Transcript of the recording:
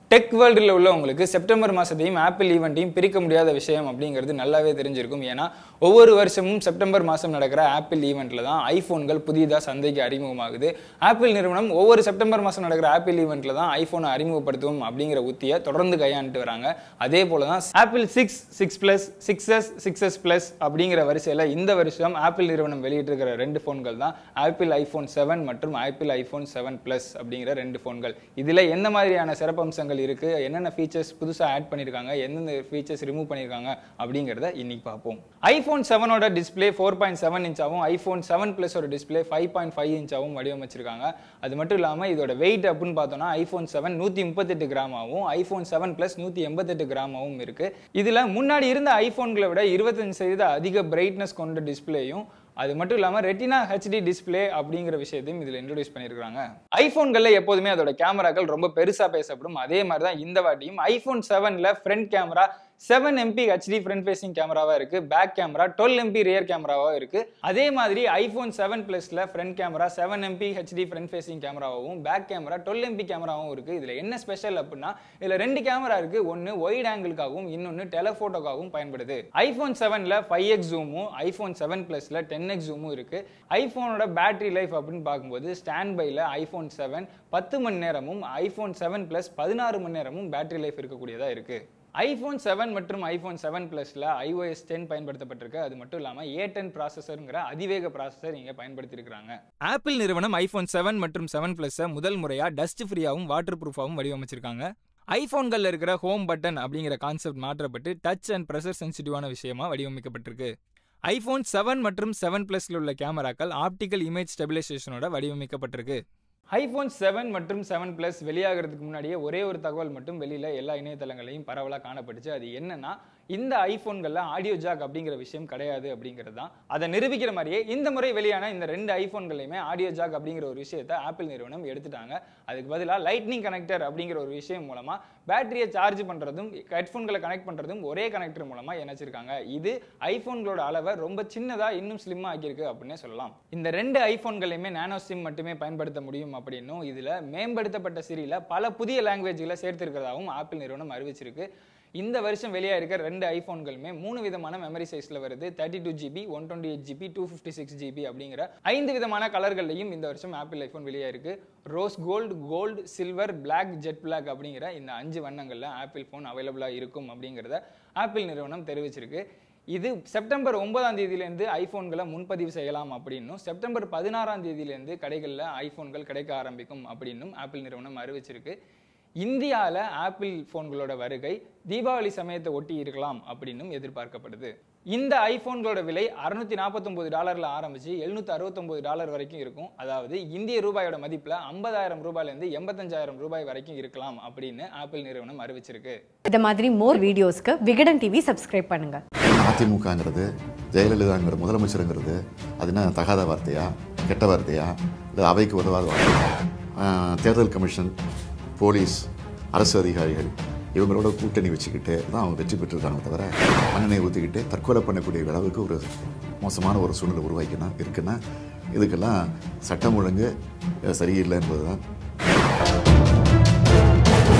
Tech வேர்ல்டில் உள்ளவங்களுக்கு September மாதத்தையும் apple ஈவெண்ட்டையும் பிரிக்க முடியாத விஷயம் அப்படிங்கிறது நல்லாவே தெரிஞ்சிருக்கும். ஏன்னா ஒவ்வொரு வருஷமும் செப்டம்பர் மாதம் நடக்கிற ஆப்பிள் ஈவெண்ட்டில் தான் ஐஃபோன்கள் புதிதாக சந்தைக்கு அறிமுகமாகுது. ஆப்பிள் நிறுவனம் ஒவ்வொரு செப்டம்பர் மாதம் நடக்கிற ஆப்பிள் ஈவெண்ட்டில் தான் ஐஃபோனை அறிமுகப்படுத்தும் அப்படிங்கிற உத்தியை தொடர்ந்து கையாண்டுட்டு வராங்க. அதே போல தான் apple 6, 6 Plus, 6s, 6s Plus அப்படிங்கிற வரிசையில் இந்த வருஷம் ஆப்பிள் நிறுவனம் வெளியிட்டிருக்கிற 2 ஃபோன்கள் தான் ஆப்பிள் iPhone 7 மற்றும் ஆப்பிள் iPhone 7 Plus அப்படிங்கிற 2 ஃபோன்கள். இதில் எந்த மாதிரியான சிறப்பம்சங்கள் இருக்கு, என்னென்ன ஃபீச்சர்ஸ் புதுசா ஆட் பண்ணிருக்காங்க, என்னென்ன ஃபீச்சர்ஸ் ரிமூவ் பண்ணிருக்காங்க அப்படிங்கறத இன்னைக்கு பாப்போம். iPhone 7 ஓட டிஸ்ப்ளே 4.7 இன்ச்சாவும் iPhone 7 Plus ஓட டிஸ்ப்ளே 5.5 இன்ச்சாவும் வடிவமைச்சிருக்காங்க. அது மட்டும் இல்லாம இதோட வெயிட் அப்படினு பார்த்தோம்னா iPhone 7 138 கிராமாவும் iPhone 7 Plus 188 கிராமாவும் இருக்கு. இதுல முன்னாடி இருந்த ஐபோன்களை விட 25% அதிக பிரைட்னஸ் கொண்ட டிஸ்ப்ளேயும் அது மட்டும் இல்லாம ரெட்டினா HD டிஸ்ப்ளே அப்படிங்கிற விஷயத்தையும் இதுல இன்ட்ரோடியூஸ் பண்ணிருக்காங்க. ஐபோன்கள்ல எப்போதுமே அதோட கேமராக்கள் ரொம்ப பெருசா பேசப்படும். அதே மாதிரி தான் இந்த வாட்டியும் iPhone 7ல front camera 7MP HD front facing கேமராவா இருக்கு. பேக் கேமரா 12MP ரியர் கேமராவா இருக்கு. அதே மாதிரி iPhone 7 Plusல front camera 7MP HD front facing கேமராவும் பேக் கேமரா 12MP கேமராவும் இருக்கு. இதுல என்ன ஸ்பெஷல் அப்படின்னா இதுல 2 கேமரா இருக்கு. ஒன்னு வைட் ஆங்கிளுக்காகவும் இன்னொன்னு டெலஃபோட்டோக்காகவும் பயன்படுது. iPhone 7ல 5x ஜூமும் iPhone 7 Plusல 10x ஜூமும் இருக்கு. ஐபோனோட பேட்டரி லைஃப் அப்படின்னு பார்க்கும்போது ஸ்டாண்ட் பைல iPhone 7 10 மணி நேரமும் iPhone 7 Plus 16 மணி நேரமும் பேட்டரி லைஃப் இருக்கக்கூடியதா இருக்கு. iPhone 7 மற்றும் iPhone 7 Plusல iOS 10 பயன்படுத்தப்பட்டிருக்கு. அது மட்டும் இல்லாம A10 ப்ராசஸர்ங்கிற அதிவேக ப்ராசஸர் இங்க பயன்படுத்தியிருக்காங்க. ஆப்பிள் நிறுவனம் iPhone 7 மற்றும் 7 Plus முதல் முறையா டஸ்ட் ஃப்ரீயாவும் வாட்டர் ப்ரூஃபாவும் வடிவமைச்சிருக்காங்க. ஐபோன்கள்ல இருக்கிற ஹோம் பட்டன் அப்படிங்கிற கான்செப்ட் மாற்றப்பட்டு டச் அண்ட் பிரஷர் சென்சிட்டிவான விஷயமா வடிவமைக்கப்பட்டிருக்கு. iPhone 7 மற்றும் 7 Plusல உள்ள கேமராக்கள் ஆப்டிக்கல் இமேஜ் ஸ்டெபிலைசேஷனோட வடிவமைக்கப்பட்டிருக்கு. iPhone 7 மற்றும் 7 Plus வெளியாகிறதுக்கு முன்னாடியே ஒரே ஒரு தகவல் மட்டும் வெளியில எல்லா இணையதளங்களையும் பரவலாக காணப்பட்டுச்சு. அது என்னன்னா இந்த ஐபோன்கள்ல ஆடியோ ஜாக் அப்படிங்கிற விஷயம் கிடையாது அப்படிங்கிறது தான். அதை நிரூபிக்கிற மாதிரியே இந்த முறை வெளியான இந்த 2 ஐபோன்களையுமே ஆடியோ ஜாக் அப்படிங்கிற ஒரு விஷயத்தை ஆப்பிள் நிறுவனம் எடுத்துட்டாங்க. அதுக்கு பதிலாக லைட்னிங் கனெக்டர் அப்படிங்கிற ஒரு விஷயம் மூலமா பேட்டரியை சார்ஜ் பண்றதும் ஹெட்ஃபோன்களை கனெக்ட் பண்றதும் ஒரே கனெக்டர் மூலமா இணைச்சிருக்காங்க. இது ஐபோன்களோட அளவை ரொம்ப சின்னதா இன்னும் ஸ்லிம்மா ஆக்கியிருக்கு அப்படின்னே சொல்லலாம். இந்த 2 ஐபோன்களையுமே நானோ சிம் மட்டுமே பயன்படுத்த முடியும் அப்படின்னும் இதுல மேம்படுத்தப்பட்ட சிரியில பல புதிய லாங்குவேஜ்களை சேர்த்திருக்கிறதாவும் ஆப்பிள் நிறுவனம் அறிவிச்சிருக்கு. இந்த வருஷம் வெளியா இருக்க 2 ஐபோன்களுமே 3 விதமான மெமரி சைஸ்ல வருது. 32GB, 128GB, 256GB அப்படிங்கிற 5 விதமான கலர்களையும் இந்த வருஷம் ஆப்பிள் ஐபோன் வெளியா இருக்கு. Rose gold, silver, black, jet black அப்படிங்கிற இந்த 5 வண்ணங்கள்ல ஆப்பிள் போன் அவைலபிளா இருக்கும் அப்படிங்கிறத ஆப்பிள் நிறுவனம் தெரிவிச்சிருக்கு. இது செப்டம்பர் 9ஆம் தேதியிலிருந்து ஐபோன்களை முன்பதிவு செய்யலாம் அப்படின்னும் செப்டம்பர் 16ஆம் தேதியிலிருந்து கடைகளில் ஐபோன்கள் கிடைக்க ஆரம்பிக்கும் அப்படின்னும் ஆப்பிள் நிறுவனம் அறிவிச்சிருக்கு. இந்தியாவில் ஆப்பிள் போன்களோட வருகை தீபாவளி சமயத்தை ஒட்டி இருக்கலாம் அப்படின்னும் எதிர்பார்க்கப்படுது. இந்த ஐபோன்களோட விலை $649 ஆரம்பிச்சு $769 வரைக்கும் இருக்கும். அதாவது இந்திய ரூபாயோட மதிப்புல 50,000 ரூபாயிலிருந்து 85,000 ரூபாய் வரைக்கும் இருக்கலாம் அப்படின்னு ஆப்பிள் நிறுவனம் அறிவிச்சிருக்கு. இந்த மாதிரி மோர் வீடியோஸ்க்கு விகடன் டிவி சப்ஸ்கிரைப் பண்ணுங்க. அதிமுகங்கிறது ஜெயலலிதாங்கிற முதலமைச்சருங்கிறது அது என்ன தகாத வார்த்தையா, கெட்ட வார்த்தையா, இல்லை அவைக்கு உதவாத வார்த்தையா? தேர்தல் கமிஷன், போலீஸ், அரசு அதிகாரிகள் இவங்களோட கூட்டணி வச்சுக்கிட்டு தான் அவங்க வெற்றி பெற்றிருக்காங்க. தவிர மண்ணெண்ணெய் ஊற்றிக்கிட்டு தற்கொலை பண்ணக்கூடிய அளவுக்கு ஒரு மோசமான ஒரு சூழ்நிலை உருவாக்கினா இருக்குன்னா இதுக்கெல்லாம் சட்டம் ஒழுங்கு சரியில்லை என்பது தான்